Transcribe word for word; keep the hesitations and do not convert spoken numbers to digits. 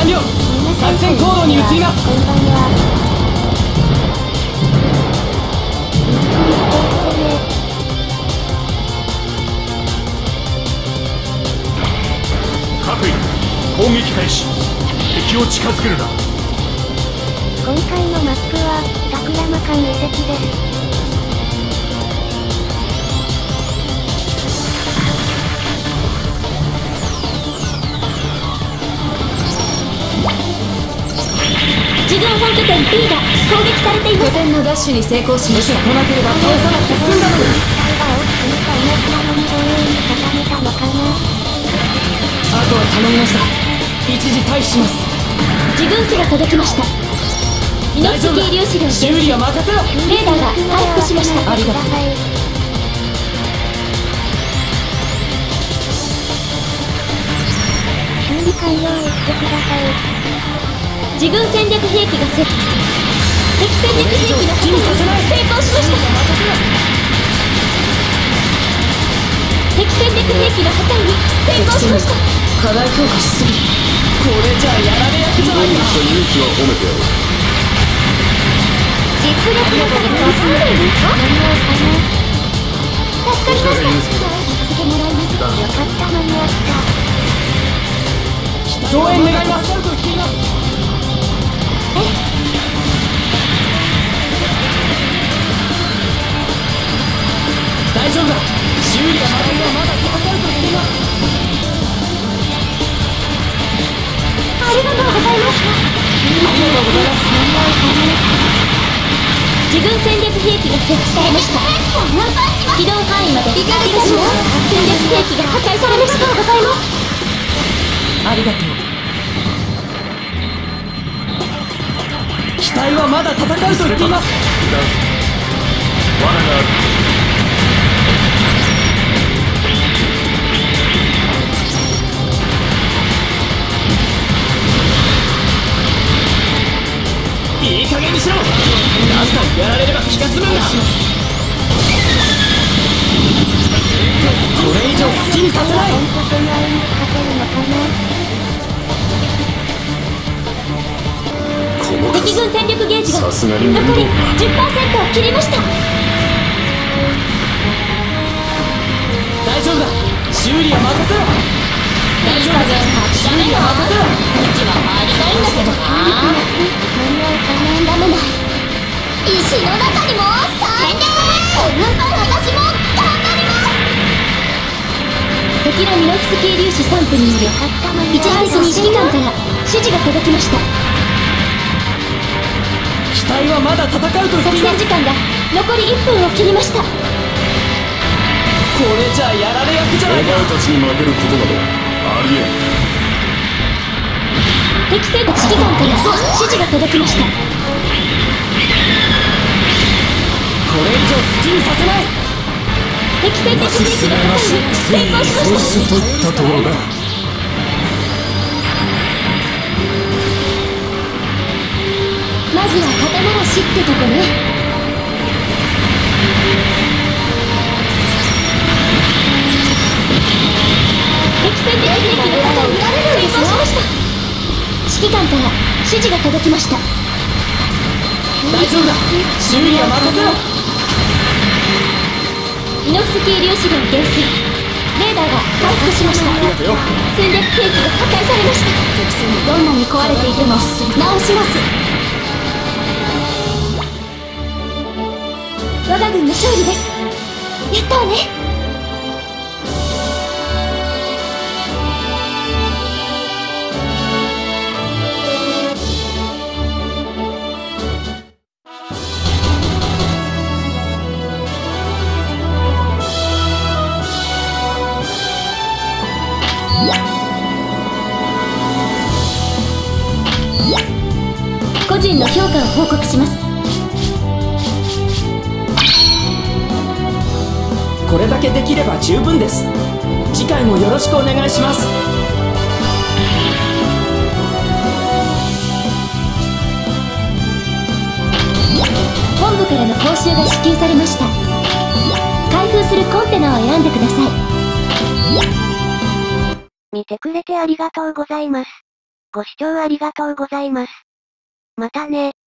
完了。作戦行動に移ります。 こんばんは。 各位、攻撃開始。敵を近づけるな。 今回のマップは桜間間遺跡です。 自分本拠点 B が攻撃されています。拠点のダッシュに成功しました。 来なければ倒さなくて済んだのに。 機体が大きく見た思ったのに防衛に重ねたのかな。 あとは頼みました。一時退避します。 自軍機が届きました。イノフスキー粒子量修理は任せろ。 レーダーが回復しました。 ありがとう。 修理完了してください。 自軍戦略兵器が設置。敵戦略兵器の破壊に成功しました。敵戦略兵器の破壊に成功しました。 過大評価しすぎ。これじゃあやられ役じゃないか。 勇気は褒めてやる。 実力の差がすんでいるんですか。助かりました。させてもらいます。 よかった間に合った。 増援願います。大丈夫だ。修理がまだまだ戦うと言っています。 ありがとうございます。 ありがとうございます。 自軍戦略兵器が設置されました。機動範囲までいかがでしょう。戦略兵器が破壊されました。ありがとうございます。 ありがとう。機体はまだ戦うと言っています。 罠がある。 いい加減にしろ。何回やられれば気が済むんだ。これ以上好きにさせない。 本拠点愛にかけるのかな。 敵軍戦力ゲージがさすがに残り面倒だ。 じゅっパーセント を切りました。 大丈夫だ。修理は任せろ。大丈夫だ。修理は任せろ。 うちは回りたいんだけどな。 間に合うかな。 ダメだ。石の中にも最低。私も頑張ります。敵のミノフスキー粒子散布による一時的に指揮官から指示が届きました。 機体はまだ戦うと言って作います。 戦時間が残りいっぷんを切りました。 これじゃあやられ役じゃおないか。 前たちに負けることなどありえん。 敵戦指揮官から指示が届きました。 これ以上好きにさせない。 敵戦的兵器の破壊に成功しました。 といったところだ。 まずは肩慣らしってとこね。敵戦的兵器の破壊に成功しました。指揮官から指示が届きました。 大丈夫だ。修理は任せろ。 イノフスキー粒子量減衰。レーダーが回復しました。戦略兵器が破壊されました。どんなに壊れていても直します。我が軍の勝利です。やったわね。個人の評価を報告します。 これだけできれば十分です。次回もよろしくお願いします。 本部からの報酬が支給されました。開封するコンテナを選んでください。 見てくれてありがとうございます。 ご視聴ありがとうございます。またね。